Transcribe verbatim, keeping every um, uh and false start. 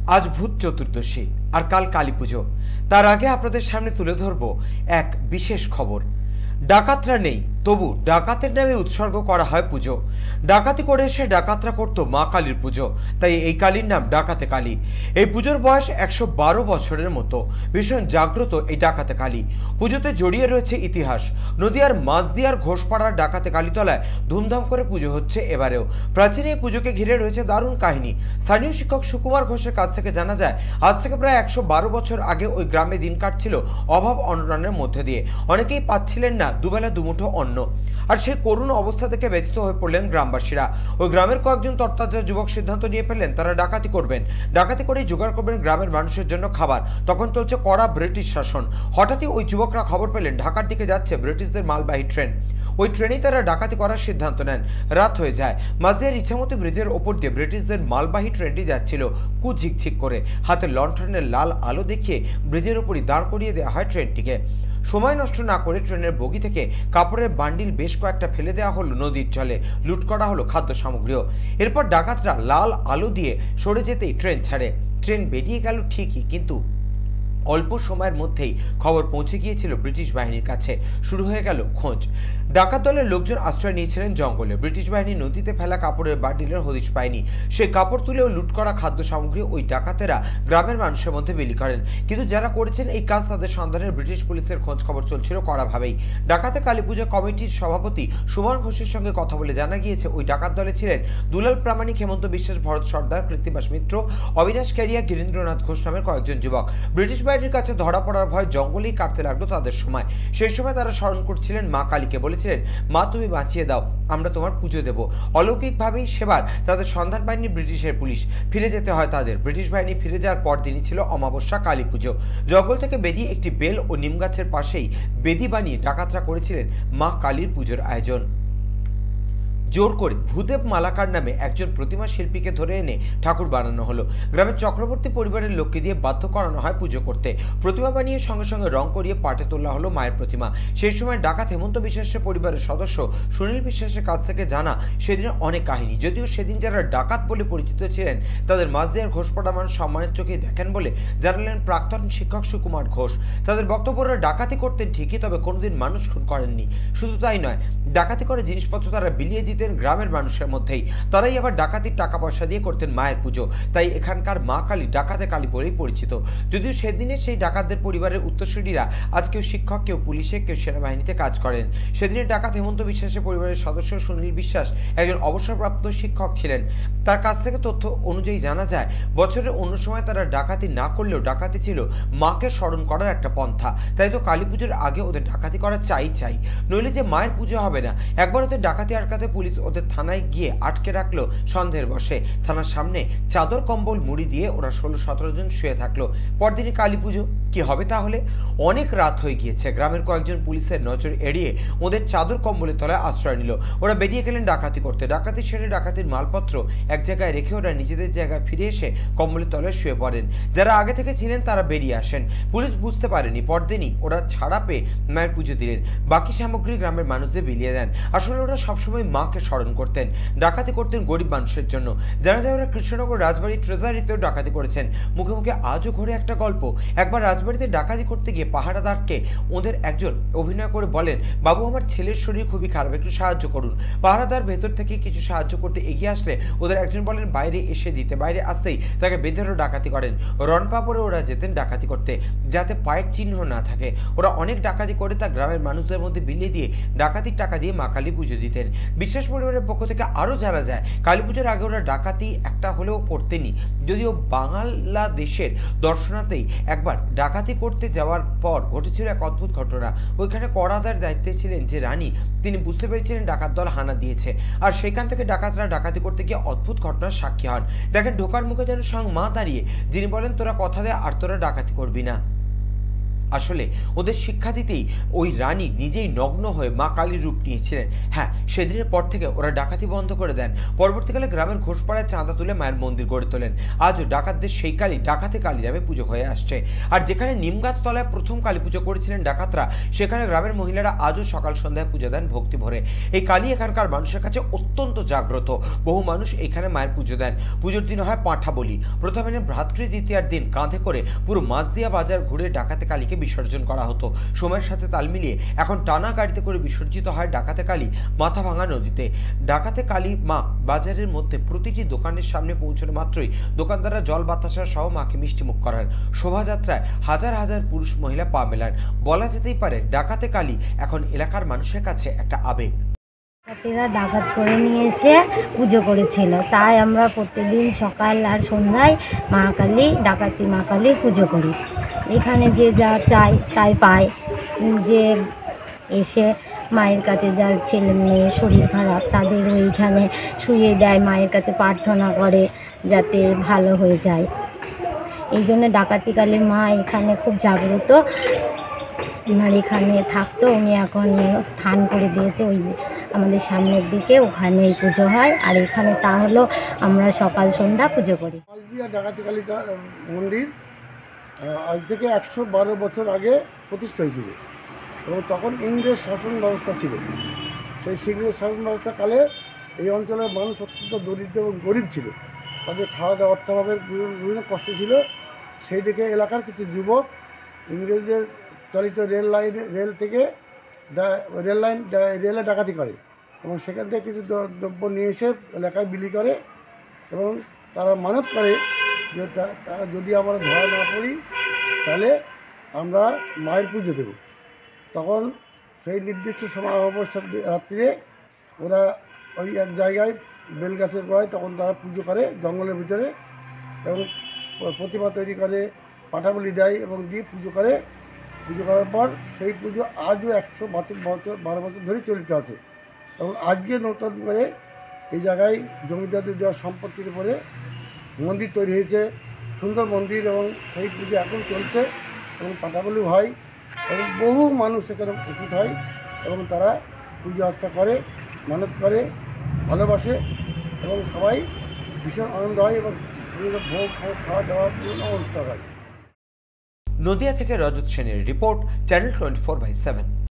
আজ ভূত চতুর্দশী আর কাল কালী পুজো। তার আগে আপনাদের সামনে তুলে ধরব এক বিশেষ খবর। ডাকাতরা নেই, তবু ডাকাতের নামে উৎসর্গ করা হয় পুজো। ডাকাতি করে এসে ডাকাতরা করতো মা কালীর পুজো, তাই এই কালীর নাম ডাকাতে কালী। এই পুজোর বয়স একশো বারো বছরের মতো। ভীষণ জাগ্রত এই ডাকাতে কালী পুজোতে জড়িয়ে রয়েছে ইতিহাস। নদিয়ার মাঝদিয়ার ঘোষপাড়ার ডাকাতে কালীতলায় ধুমধাম করে পুজো হচ্ছে এবারেও। প্রাচীন এই পুজোকে ঘিরে রয়েছে দারুণ কাহিনী। স্থানীয় শিক্ষক সুকুমার ঘোষের কাছ থেকে জানা যায়, আজ থেকে প্রায় একশো বারো বছর আগে ওই গ্রামে দিন কাটছিল অভাব অনটনের মধ্যে দিয়ে। অনেকেই পাচ্ছিলেন না দুবেলা দুমুঠো অন্ন, আর সেই করুণ অবস্থা থেকে ব্যথিত হয়ে পড়লেন গ্রামবাসীরা। ওই গ্রামের কয়েকজন তরতাজা যুবক সিদ্ধান্ত নিয়ে ফেললেন তারা ডাকাতি করবেন। ডাকাতি করেই জোগাড় করবেন গ্রামের মানুষের জন্য খাবার। তখন চলছে কড়া ব্রিটিশ শাসন। হঠাৎই ওই যুবকরা খবর পেলেন ঢাকার দিকে যাচ্ছে ব্রিটিশদের মালবাহী ট্রেন। ওই ট্রেনেই তারা ডাকাতি করার সিদ্ধান্ত নেন। রাত হয়ে যায়। মাঝদিয়ার ইচ্ছামতি ব্রিজের ওপর দিয়ে ব্রিটিশদের মালবাহী ট্রেনটি যাচ্ছিল কুঝিকঝিক করে। হাতে লণ্ঠনের লাল আলো দেখিয়ে ব্রিজের ওপরই দাঁড় করিয়ে দেওয়া হয় ট্রেনটিকে। সময় নষ্ট না করে ট্রেনের বগি থেকে কাপড়ের বান্ডিল বেশ কয়েকটা ফেলে দেওয়া হলো নদীর জলে। লুট করা হলো খাদ্য সামগ্রীও। এরপর ডাকাতরা লাল আলো দিয়ে সরে যেতেই ট্রেন ছাড়ে। ট্রেন বেরিয়ে গেল ঠিকই, কিন্তু অল্প সময়ের মধ্যেই খবর পৌঁছে গিয়েছিল ব্রিটিশ বাহিনীর কাছে। শুরু হয়ে গেল খোঁজ। ডাকাত দলের লোকজন আশ্রয় নিয়েছিলেন জঙ্গলে। ব্রিটিশ বাহিনী নদীতে ফেলা কাপড়ের বান্ডিলের হদিশ পায়নি। সেই কাপড় তুলেও লুট করা খাদ্য সামগ্রী ওই ডাকাতেরা গ্রামের মানুষের মধ্যে বিলি করেন। কিন্তু যারা করেছেন এই কাজ তাদের সন্ধানের ব্রিটিশ পুলিশের খোঁজ খবর চলছিল কড়াভাবেই। ডাকাতে কালী পুজো কমিটির সভাপতি সুমন ঘোষের সঙ্গে কথা বলে জানা গিয়েছে, ওই ডাকাত দলে ছিলেন দুলাল প্রামাণিক, হেমন্ত বিশ্বাস, ভরত সর্দার, কৃত্তিবাস মিত্র, অবিনাশ ক্যারিয়া, গিরীন্দ্রনাথ ঘোষ নামের কয়েকজন যুবক। ব্রিটিশ বাহিনীর কাছে ধরা পড়ার ভয় জঙ্গলেই কাটতে লাগলো তাদের সময়। সেই সময় তারা স্মরণ করছিলেন মা কালীকে, বলেছিলেন, মা তুমি বাঁচিয়ে দাও, আমরা তোমার পুজো দেব। অলৌকিকভাবেই সেবার তাদের সন্ধান পায়নি ব্রিটিশের পুলিশ। ফিরে যেতে হয় তাদের। ব্রিটিশ বাহিনী ফিরে যাওয়ার পর দিনই ছিল অমাবস্যা কালী পুজো। জঙ্গল থেকে বেরিয়ে একটি বেল ও নিম গাছের পাশেই বেদি বানিয়ে ডাকাতরা করেছিলেন মা কালীর পুজোর আয়োজন। জোর করে ভূদেব মালাকার নামে একজন প্রতিমা শিল্পীকে ধরে এনে ঠাকুর বানানো হলো। গ্রামের চক্রবর্তী পরিবারের লোককে দিয়ে বাধ্য করানো হয় পুজো করতে। প্রতিমা বানিয়ে সঙ্গে সঙ্গে রং করিয়ে পাটে তোলা হলো মায়ের প্রতিমা। সেই সময় ডাকাত হেমন্ত বিশ্বাসের পরিবারের সদস্য সুনীল বিশ্বাসের কাছ থেকে জানা সেদিনের অনেক কাহিনী। যদিও সেদিন যারা ডাকাত বলে পরিচিত ছিলেন তাদের মাঝদিয়ার ঘোষপাড়া মানুষ সম্মানের চোখে দেখেন বলে জানালেন প্রাক্তন শিক্ষক সুকুমার ঘোষ। তাদের বক্তব্যরা ডাকাতি করতেন ঠিকই, তবে কোনোদিন মানুষ খুন করেননি। শুধু তাই নয়, ডাকাতি করে জিনিসপত্র তারা বিলিয়ে দিতেন গ্রামের মানুষের মধ্যেই। তারাই আবার ডাকাতির টাকা পয়সা দিয়ে করতেন মায়ের পুজো। তাই এখানকার মা কালী ডাকাতে কালী বলেই পরিচিত। যদিও সেদিনে সেই ডাকাতদের পরিবারের উত্তরসূরিরা আজ কেউ শিক্ষক, কেউ পুলিশে, কেউ সেনাবাহিনীতে কাজ করেন। সেদিনের ডাকাত হেমন্ত বিশ্বাসের পরিবারের সদস্য সুনীল বিশ্বাস একজন অবসরপ্রাপ্ত শিক্ষক ছিলেন। তার কাছ থেকে তথ্য অনুযায়ী জানা যায়, বছরের অন্য সময় তারা ডাকাতি না করলেও ডাকাতি ছিল মাকে স্মরণ করার একটা পন্থা। তাই তো কালী পুজোর আগে ওদের ডাকাতি করা চাই চাই, নইলে যে মায়ের পুজো হবে না। একবার ওদের ডাকাতি আটকাতে পুলিশ ওদের থানায় গিয়ে আটকে রাখলো সন্দেহের বসে। থানার সামনে চাদর কম্বল মুড়ি দিয়ে ওরা ষোলো সতেরো জন শুয়ে থাকলো। পরদিনই কালী পুজো। কি হবে তাহলে? অনেক রাত হয়ে গিয়েছে। গ্রামের কয়েকজন পুলিশের নজর এড়িয়ে ওদের চাদর কম্বলের তলায় আশ্রয় নিল। ওরা বেরিয়ে গেলেন ডাকাতি করতে। ডাকাতি সেরে ডাকাতির মালপত্র এক জায়গায় রেখে ওরা নিজেদের জায়গায় ফিরে এসে কম্বলের তলায় শুয়ে পড়েন। যারা আগে থেকে ছিলেন তারা বেরিয়ে আসেন। পুলিশ বুঝতে পারেনি। পরদিনই ওরা ছাড়া পেয়ে মায়ের পুজো দিলেন। বাকি সামগ্রী গ্রামের মানুষদের বিলিয়ে দেন। আসলে ওরা সবসময় মাকে স্মরণ করতেন, ডাকাতি করতেন গরিব মানুষের জন্য। জানা যায় ওরা কৃষ্ণনগর রাজবাড়ি ট্রেজারিতেও ডাকাতি করেছেন। মুখে মুখে আজও ঘরে একটা গল্প। একবার রাজবাড়িতে ডাকাতি করতে গিয়ে পাহারাদারকে ওদের একজন অভিনয় করে বলেন, বাবু আমার ছেলের শরীর খুবই খারাপ, একটু সাহায্য করুন। পাহারাদার ভেতর থেকে কিছু সাহায্য করতে এগিয়ে আসলে ওদের একজন বলেন বাইরে এসে দিতে। বাইরে আসতেই তাকে বেঁধেরও ডাকাতি করেন। রনপা পরে ওরা যেতেন ডাকাতি করতে, যাতে পায়ের চিহ্ন না থাকে। ওরা অনেক ডাকাতি করে তা গ্রামের মানুষদের মধ্যে বিলিয়ে দিয়ে ডাকাতির টাকা দিয়ে মা কালী পুজো দিতেন। বিশ্বাস পরিবারের পক্ষ থেকে আরও জানা যায়, কালী পুজোর আগে ওরা ডাকাতি একটা হলেও করতেনি। যদিও বাংলাদেশের দর্শনাতেই একবার ডাকাতি করতে যাওয়ার পর ঘটেছিল এক অদ্ভুত ঘটনা। ওইখানে কড়াদার দায়িত্বে ছিলেন যে রানী, তিনি বুঝতে পেরেছিলেন ডাকাত দল হানা দিয়েছে। আর সেখান থেকে ডাকাতরা ডাকাতি করতে গিয়ে অদ্ভুত ঘটনার সাক্ষী হন। দেখেন ঢোকার মুখে যেন স্বয়ং মা দাঁড়িয়ে, যিনি বলেন তোরা কথা দেয় আর তোরা ডাকাতি করবি না। আসলে ওদের শিক্ষা দিতেই ওই রানী নিজেই নগ্ন হয়ে মা কালীর রূপ নিয়েছিলেন। হ্যাঁ, সেদিনের পর থেকে ওরা ডাকাতি বন্ধ করে দেন। পরবর্তীকালে গ্রামের ঘোষপাড়ায় চাঁদা তুলে মায়ের মন্দির গড়ে তোলেন। আজও ডাকাতদের সেই কালী ডাকাতে কালী নামে পুজো হয়ে আসছে। আর যেখানে নিমগাছ তলায় প্রথম কালী পুজো করেছিলেন ডাকাতরা, সেখানে গ্রামের মহিলারা আজও সকাল সন্ধ্যায় পুজো দেন ভক্তি ভরে। এই কালী এখানকার মানুষের কাছে অত্যন্ত জাগ্রত। বহু মানুষ এখানে মায়ের পুজো দেন। পুজোর দিন হয় পাঁঠা বলি। প্রথমে ভ্রাতৃ দ্বিতীয়ার দিন কাঁধে করে পুরো মাঝদিয়া বাজার ঘুরে ডাকাতে কালীকে বিসর্জন করা হতো। সময়ের সাথে তাল মিলিয়ে এখন টানা গাড়িতে করে বিসর্জিত হয় ডাকাতে কালী মাথাভাঙা নদীতে। ডাকাতে কালী মা বাজারের মধ্যে প্রতিটি দোকানের সামনে পৌঁছানো মাত্রই দোকানদাররা জল বাতাসা সহ মাকে মিষ্টিমুখ করান। শোভাযাত্রায় হাজার হাজার পুরুষ মহিলা পা মেলান। বলা যেতেই পারে ডাকাতে কালী এখন এলাকার মানুষের কাছে একটা আবেগ। ডাকাতেরা ডাকাত করে নিয়ে এসে পুজো করেছিল, তাই আমরা প্রতিদিন সকাল আর সন্ধ্যায় মা কালী ডাকাতি মা কালীর পুজো করি। এখানে যে যা চায় তাই পায়। যে এসে মায়ের কাছে যার ছেলে মেয়ে শরীর খারাপ তাদের ওইখানে শুয়ে দেয়, মায়ের কাছে প্রার্থনা করে যাতে ভালো হয়ে যায়। এই জন্য ডাকাতি কালীর মা এখানে খুব জাগ্রত। আর এখানে থাকতো, উনি এখন স্থান করে দিয়েছে ওই আমাদের সামনের দিকে, ওখানে পুজো হয়। আর এখানে তা হলো আমরা সকাল সন্ধ্যা পুজো করি। মাঝদিয়া ডাকাতি কালী মন্দির আজ থেকে একশো বারো বছর আগে প্রতিষ্ঠা হয়েছিল এবং তখন ইংরেজ শাসন ব্যবস্থা ছিল। সেই ইংরেজ শাসন ব্যবস্থাকালে এই অঞ্চলের মানুষ অত্যন্ত দরিদ্র এবং গরিব ছিল। তাদের খাওয়া দাওয়া অর্থাভাবের বিভিন্ন কষ্ট ছিল। সেই দিকে এলাকার কিছু যুবক ইংরেজদের চালিত রেল লাইনে রেল থেকে রেল লাইন রেলে ডাকাতি করে এবং সেখান থেকে কিছু দ্রব্য নিয়ে এসে এলাকায় বিলি করে এবং তারা মানত করে যে যদি আমরা ধরা না পড়ি তাহলে আমরা মায়ের পুজো দেব। তখন সেই নির্দিষ্ট সময় অবস্থার রাত্রিরে ওরা ওই এক জায়গায় বেলগাছের গোড়ায় তখন তারা পুজো করে জঙ্গলের ভিতরে এবং প্রতিমা তৈরি করে, পাঠাবলি দেয় এবং দিয়ে পুজো করে। পুজো করার পর সেই পুজো আজও একশো বছর বছর বারো বছর ধরে চলিত আছে এবং আজকে নতুন করে এই জায়গায় জমিদারদের দেওয়া সম্পত্তির উপরে মন্দির তৈরি হয়েছে, সুন্দর মন্দির, এবং সেই পুজো এখন চলছে এবং পাঠাবলি হয় এবং বহু মানুষ এখানে উপস্থিত হয় এবং তারা পুজো আস্থা করে, মানত করে, ভালোবাসে এবং সবাই ভীষণ আনন্দ হয় এবং বিভিন্ন ভোগ ভোগ খাওয়া দাওয়া বিভিন্ন অনুষ্ঠান হয়। নদিয়া থেকে রজত সেনের report, channel twenty four by seven.